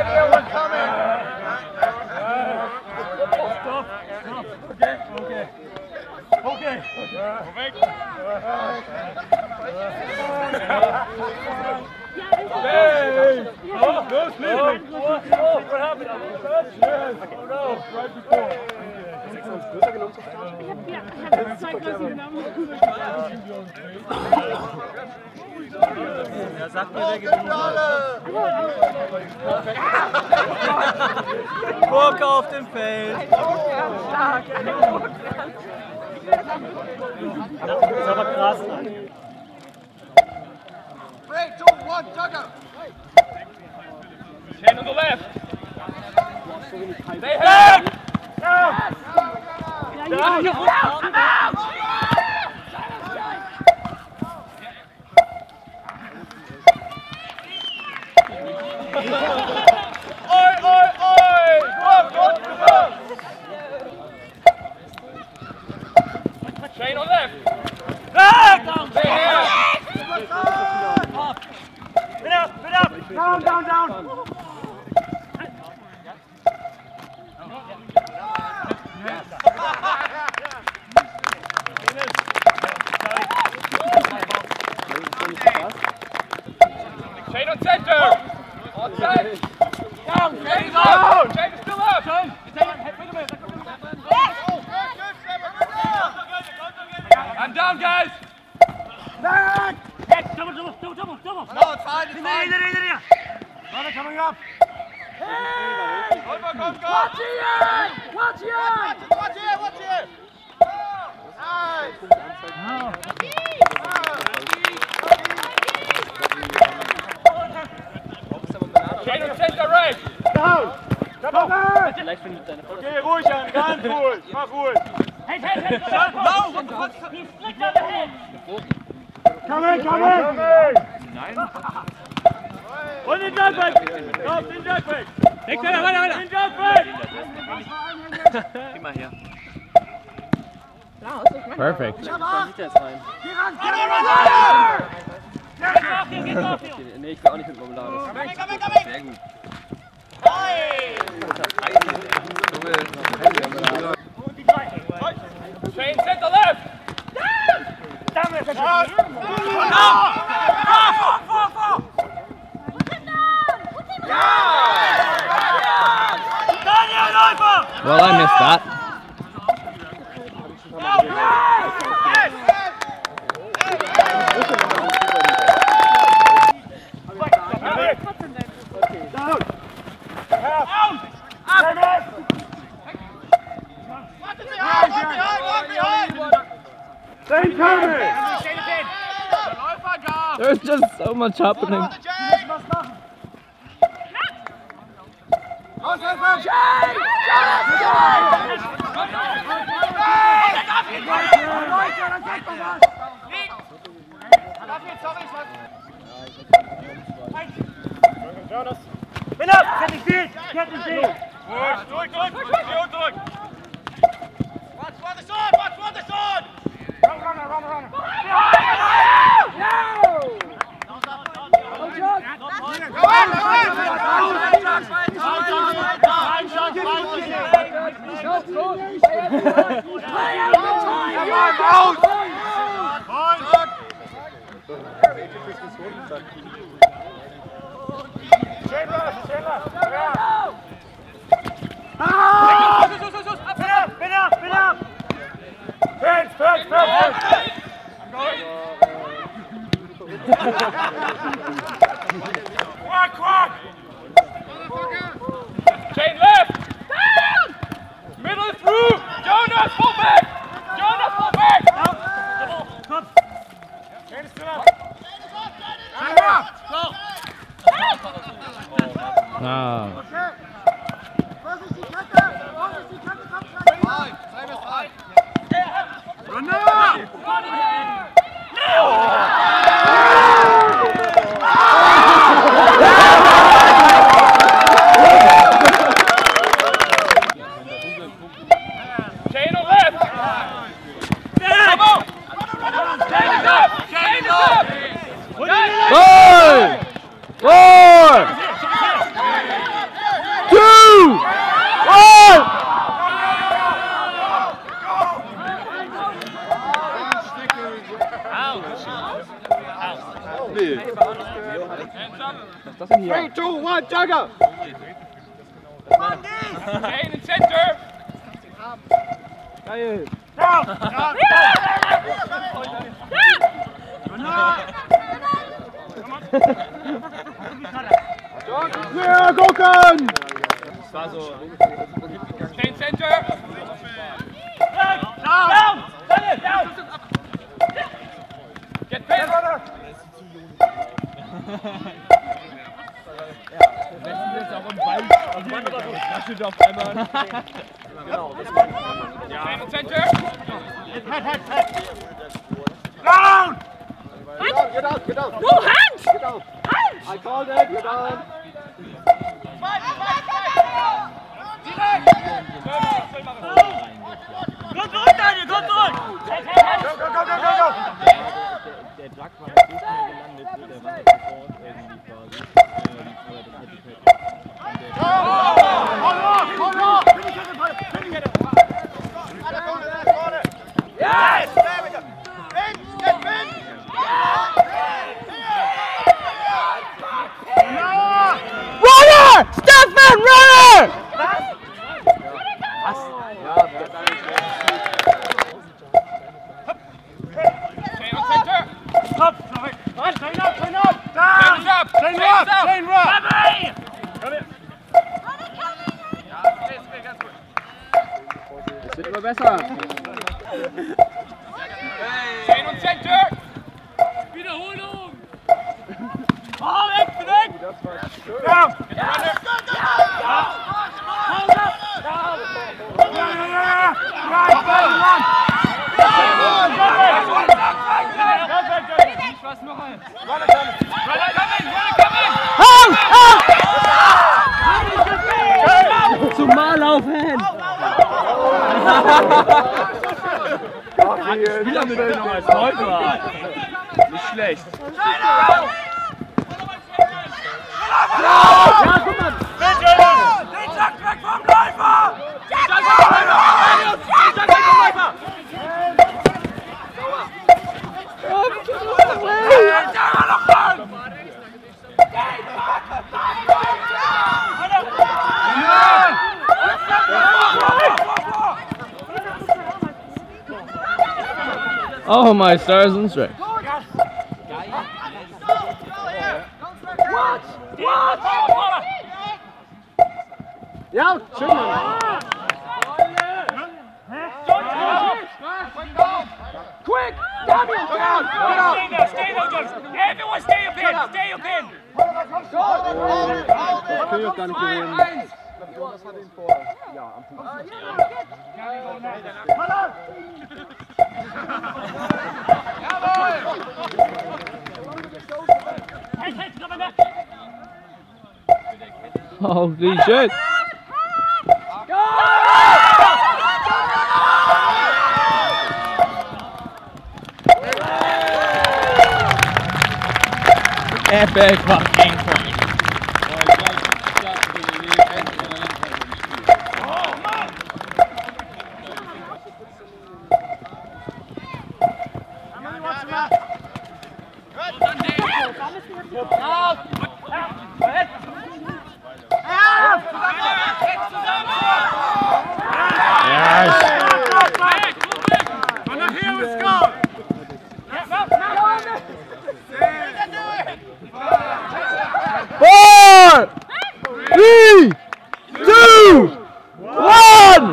Burg auf dem Feld. Das ist aber krass. 3, 2, 1, Jugger! Chain on the left. Stay back! Down! Oi, oi, oi! Go! Chain on left. Back! Stay here. Spin up! Down! Chain on center. On side. Down! Chain is up. Chain is still up. I'm down, guys. Back! Double! No, it's fine, it's fine. Brother coming up! Go! Watch here! Watch here! Nice! Chain on center right. Down! Double! Okay, ruhig an, ganz ruhig. Mach ruhig. Hey! No! He's flicked on the head! Coming! Nein. Und den Jump-Back! Auf den Jump-Back! Weiter. Den Jump-Back! Geh mal her. Perfect. Sieht er jetzt rein? Geht auf ihn! Nee, ich will auch nicht mit Marmelade. Sehr gut. Chain center left. Well, I missed that. There's just so much happening. Spin up! Get his feet! Drück. Watch the sword! Run! Spin up! Fence! Quack! Chain left. Down. Middle through. Jonas, fall back. Come! Chain is still up! Ah. Chain on left. Come on. Chain is up. Goal! Four! 2-1, jugger! Stay in the center. Geil. Ja, gucken! Das war so. Stay in center. Down! Down! Get back. Jetzt auch im Ball. Das steht auf einmal. Genau. Stay in the center. Down! Get out, get out! No, hands! Get out! I called it, get out! Komm zurück, Daniel, komm zurück! Go! Der Jack war so schnell gelandet, der war sofort irgendwie quasi. Yes! There we go! In! Get in! Runner! Stefan, runner! Stay in center. Stop! Train up! Train up. Train up! Train up! Es wird immer besser. Stay in center. Wiederholung! Oh, weg! Down! Zumal auf Hand. Spieler mit noch als Neutral. Nicht schlecht. Oh, my stars and stripes. Ja, schön! Quick! Damian, get out! Get out! Stay there, Jones. Everyone stay up in. Stay up in. Ich will gar nicht gewinnen. Jonas hat ihn vor. Ja, am Holy shit. Epic fucking point. Four, 3, 2, 1.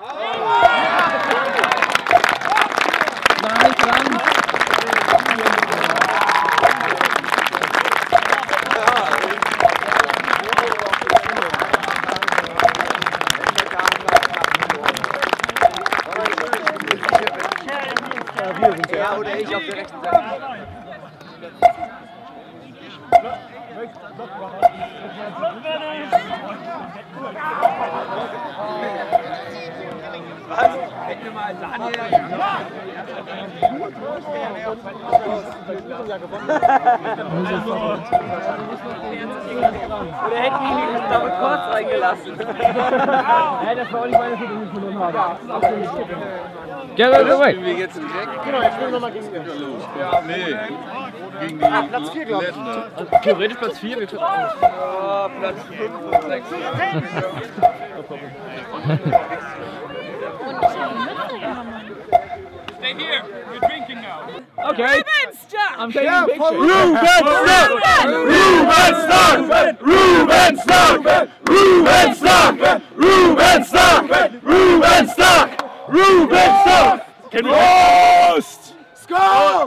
Ja, oder ich auf der rechten Seite. Was? Hätten wir mal Daniel. Oder hätten ihn nicht damit kurz reingelassen. Das war auch nicht meine Schuld, dass ich verloren habe. Get out of the way! Wir jetzt direkt. Genau, jetzt spielen wir nochmal gegen den. Nee. Gegen die Platz 4, glaube ich. Theoretisch Platz 4, wir können auch. Oh, Platz 5 und 6. Stay here. We're drinking now. Okay. I'm taking Yeah, pictures. Ruben Stark! Ruben Stark! Ruben Stark! Ruben Stark! Ruben Stark! Ruben Stark! Can we Prost! Skål!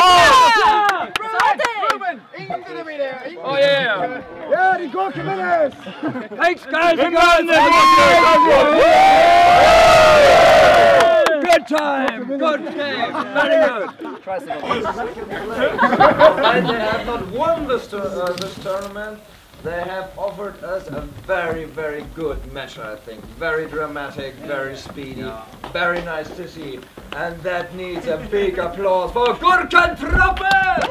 Ruben! Ingen wieder! Oh yeah! Ja, die Gurke will es! Thanks guys! Good time! Good game! Very good! And they have not won this tournament. They have offered us a very, very good match, I think. Very dramatic, very speedy, very nice to see. And that needs a big applause for Gurkentruppe!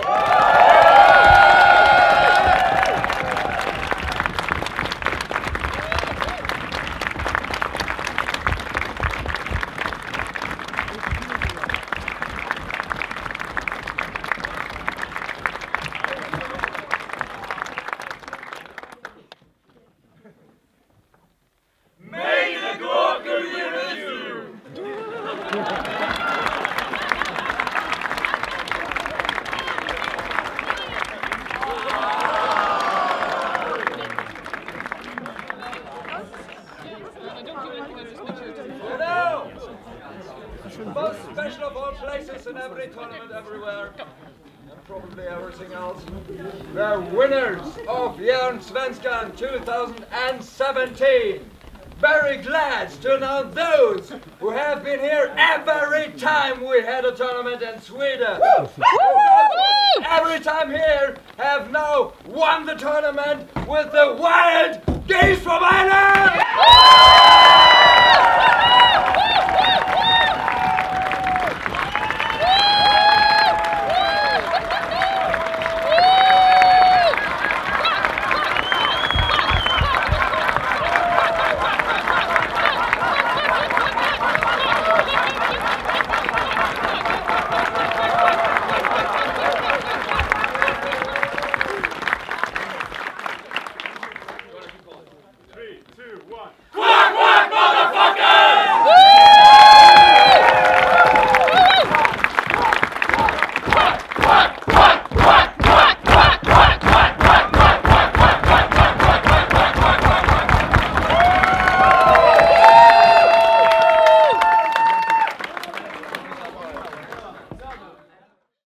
Most special of all places in every tournament everywhere, and probably everything else, the winners of Jörn-Svenskan 2017. Very glad to announce those who have been here every time we had a tournament in Sweden. Every time here have now won the tournament with the Wild Geese from Ireland! Quick!